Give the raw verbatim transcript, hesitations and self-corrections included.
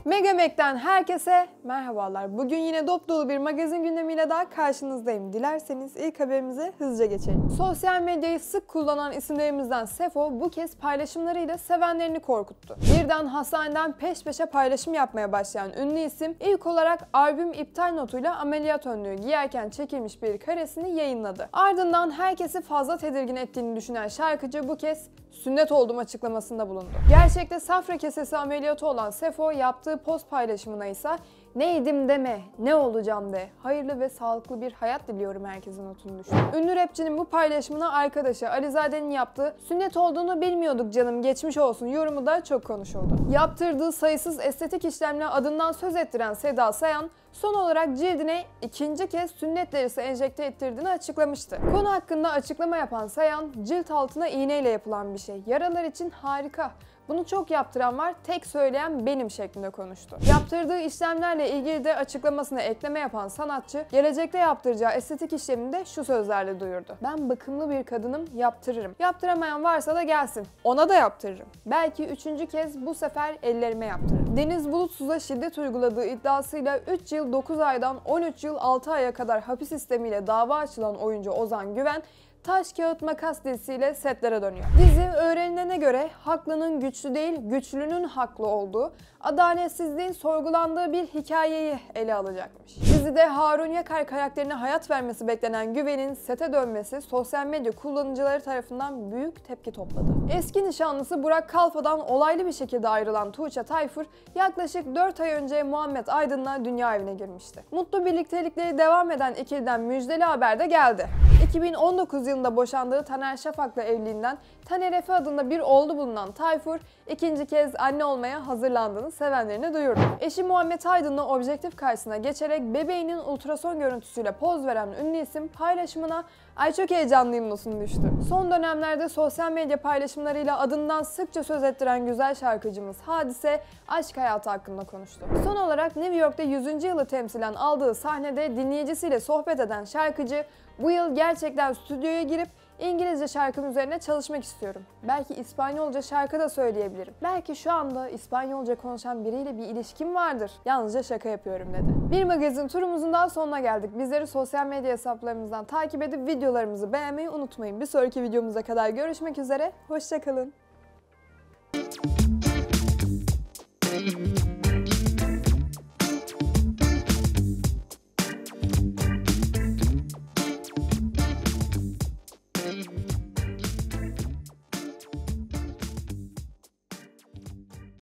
Megamek'ten herkese merhabalar. Bugün yine dop dolu bir magazin gündemiyle daha karşınızdayım. Dilerseniz ilk haberimize hızlıca geçelim. Sosyal medyayı sık kullanan isimlerimizden Sefo bu kez paylaşımlarıyla sevenlerini korkuttu. Birden hastaneden peş peşe paylaşım yapmaya başlayan ünlü isim ilk olarak albüm iptal notuyla ameliyat önlüğü giyerken çekilmiş bir karesini yayınladı. Ardından herkesi fazla tedirgin ettiğini düşünen şarkıcı bu kez sünnet oldum açıklamasında bulundu. Gerçekte safra kesesi ameliyatı olan Sefo yaptığı post paylaşımına ise neydim deme, ne olacağım de, hayırlı ve sağlıklı bir hayat diliyorum herkesin notunu düştü. Ünlü rapçinin bu paylaşımına arkadaşı Alizade'nin yaptığı sünnet olduğunu bilmiyorduk canım geçmiş olsun yorumu da çok konuşuldu. Yaptırdığı sayısız estetik işlemle adından söz ettiren Seda Sayan, son olarak cildine ikinci kez sünnet derisi enjekte ettirdiğini açıklamıştı. Konu hakkında açıklama yapan Sayan, cilt altına iğneyle yapılan bir şey. Yaralar için harika. Bunu çok yaptıran var, tek söyleyen benim şeklinde konuştu. Yaptırdığı işlemlerle ilgili de açıklamasına ekleme yapan sanatçı, gelecekte yaptıracağı estetik işlemini de şu sözlerle duyurdu. Ben bakımlı bir kadınım, yaptırırım. Yaptıramayan varsa da gelsin. Ona da yaptırırım. Belki üçüncü kez bu sefer ellerime yaptırırım. Deniz Bulutsuz'a şiddet uyguladığı iddiasıyla üç yıl dokuz aydan on üç yıl altı aya kadar hapis sistemiyle dava açılan oyuncu Ozan Güven, taş kağıt makas dizisiyle setlere dönüyor. Dizi öğrenilene göre haklının güçlü değil, güçlünün haklı olduğu, adaletsizliğin sorgulandığı bir hikayeyi ele alacakmış. Dizide Harun Yakar karakterine hayat vermesi beklenen Güven'in sete dönmesi sosyal medya kullanıcıları tarafından büyük tepki topladı. Eski nişanlısı Burak Kalfa'dan olaylı bir şekilde ayrılan Tuğçe Tayfur yaklaşık dört ay önce Muhammed Aydın'la dünya evine girmişti. Mutlu birliktelikleri devam eden ikiliden müjdeli haber de geldi. iki bin on dokuz yılında boşandığı Taner Şafak'la evliliğinden Taner Efe adında bir oğlu bulunan Tayfur, ikinci kez anne olmaya hazırlandığını sevenlerine duyurdu. Eşi Muhammed Aydın'la objektif karşısına geçerek bebeğinin ultrason görüntüsüyle poz veren ünlü isim paylaşımına "Ay çok heyecanlıyım" notunu düştü. Son dönemlerde sosyal medya paylaşımlarıyla adından sıkça söz ettiren güzel şarkıcımız Hadise, aşk hayatı hakkında konuştu. Son olarak New York'ta yüzüncü yılı temsilen aldığı sahnede dinleyicisiyle sohbet eden şarkıcı, bu yıl gerçekten stüdyoya girip İngilizce şarkım üzerine çalışmak istiyorum. Belki İspanyolca şarkı da söyleyebilirim. Belki şu anda İspanyolca konuşan biriyle bir ilişkim vardır. Yalnızca şaka yapıyorum dedi. Bir magazin turumuzun daha sonuna geldik. Bizleri sosyal medya hesaplarımızdan takip edip videolarımızı beğenmeyi unutmayın. Bir sonraki videomuza kadar görüşmek üzere. Hoşça kalın.